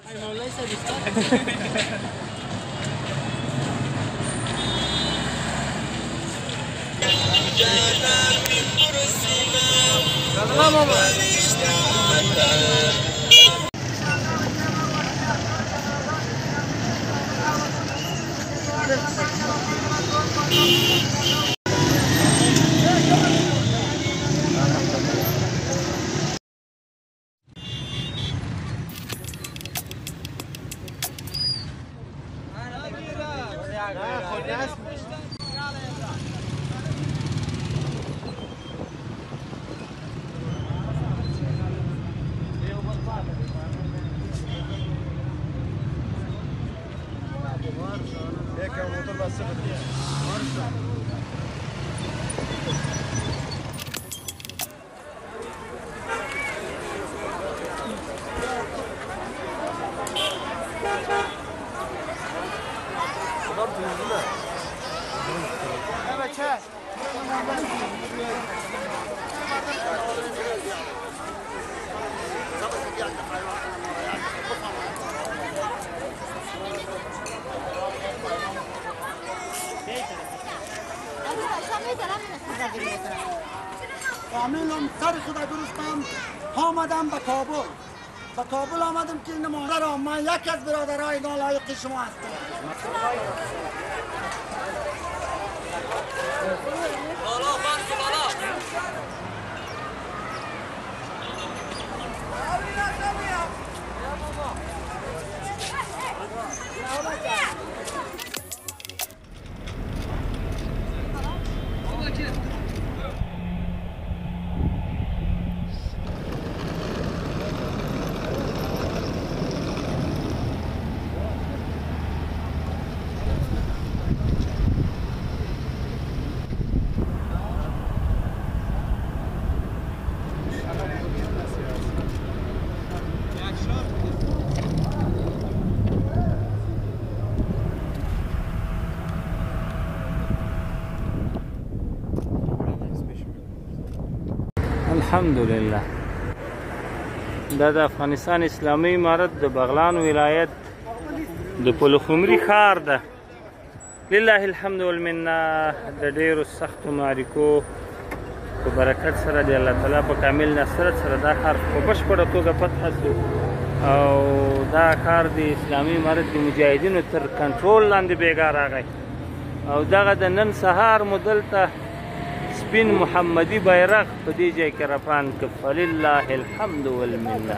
فامیلم سر خود درستم آمدم به کابل. به کابل آمدم که این مادر من یک از برادرای نالایق شما هستم. الحمدلله دا د افغانستان اسلامي امارت د بغلان ولایت د پلخمري ښار ده. لله الحمد والمنه. د ډیرو سختو معرکو په برکت سره د الله تعالی په کامل نصرت سره دا ښار په بشپړه توګه فتح شو او دا ښار د اسلامي امارت د مجاهدینو تر کنټرول لاندې بیګا راغی او دغه د نن سهار مو دلته سپین محمدي بیرغ په دې ځای کې رپان که فلله الحمد والمنه.